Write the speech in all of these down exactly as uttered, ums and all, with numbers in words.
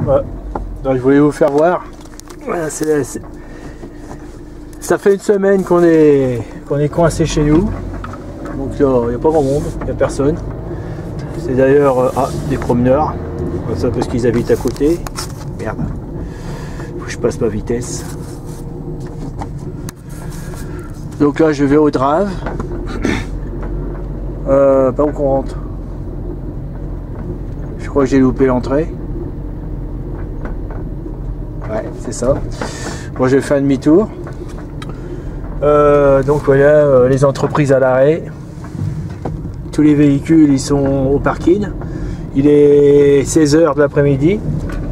Ouais. Donc je voulais vous faire voir. Voilà, c'est, c'est... Ça fait une semaine qu'on est, qu'on est coincé chez nous. Donc il n'y a pas grand monde, il n'y a personne. C'est d'ailleurs euh, ah, des promeneurs. Ça parce qu'ils habitent à côté. Merde. Faut que je passe ma vitesse. Donc là je vais au Drave. Euh, pas où qu'on rentre. Je crois que j'ai loupé l'entrée. Ouais, c'est ça. Bon, je vais faire un demi-tour. Euh, donc voilà, euh, les entreprises à l'arrêt. Tous les véhicules, ils sont au parking. Il est seize heures de l'après-midi.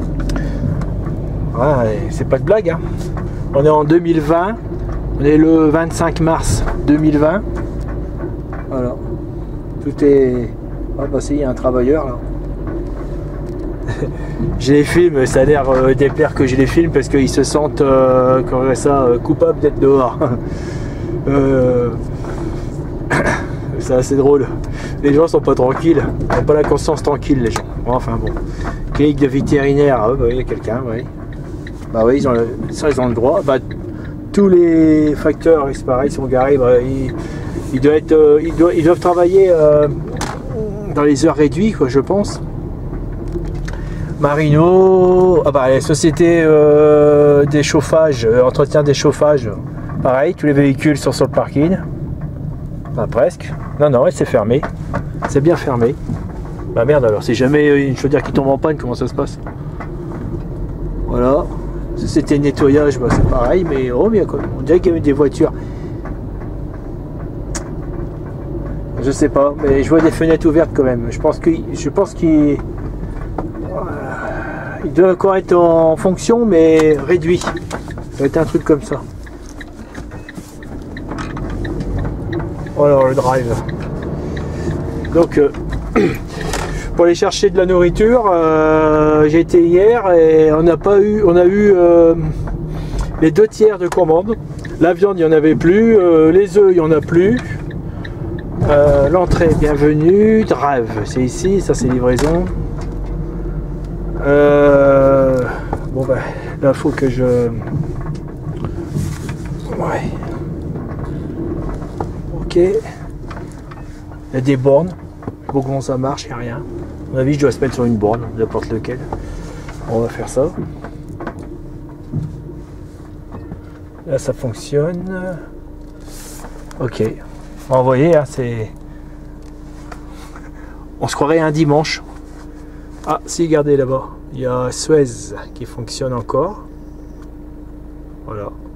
Ouais, c'est pas de blague, hein. On est en deux mille vingt. On est le vingt-cinq mars deux mille vingt. Voilà. Tout est... Ah bah si, il y a un travailleur là. Je les filme, ça a l'air euh, déplaire que je les filme parce qu'ils se sentent euh, comme ça, euh, coupables d'être dehors. euh... C'est assez drôle. Les gens sont pas tranquilles, ils n'ont pas la conscience tranquille les gens. Enfin bon. Clinique de vétérinaire, ah, bah, il y a quelqu'un, oui. Bah oui, ils ont le... ça ils ont le droit. Bah, tous les facteurs, c'est pareil, sont garés. Bah, ils... Ils, doivent être, euh, ils, doivent, ils doivent travailler euh, dans les heures réduites, quoi, je pense. Marino, ah bah, les sociétés euh, des chauffages, euh, entretien des chauffages, pareil, tous les véhicules sont sur le parking. Bah, presque. Non, non, c'est fermé. C'est bien fermé. Bah merde alors, si jamais une chaudière qui tombe en panne, comment ça se passe? Voilà. Société de nettoyage, bah, c'est pareil, mais oh, bien, quoi. On dirait qu'il y a eu des voitures. Je sais pas, mais je vois des fenêtres ouvertes quand même. Je pense qu'il, je pense qu'il, il doit encore être en fonction, mais réduit. Ça va être un truc comme ça. Alors le drive. Donc, euh, pour aller chercher de la nourriture, euh, j'ai été hier et on n'a pas eu, on a eu euh, les deux tiers de commandes. La viande, il n'y en avait plus. Euh, les œufs, il n'y en a plus. Euh, L'entrée, bienvenue. Drive, c'est ici, ça c'est livraison. Euh, bon bah là faut que je... Ouais. Ok. Il y a des bornes. Je sais pas comment ça marche, il n'y a rien. À mon avis je dois se mettre sur une borne, n'importe lequel. On va faire ça. Là ça fonctionne. Ok. Vous voyez, hein, c'est... On se croirait un dimanche. Ah, si, regardez là-bas. Il y a Suez qui fonctionne encore. Voilà.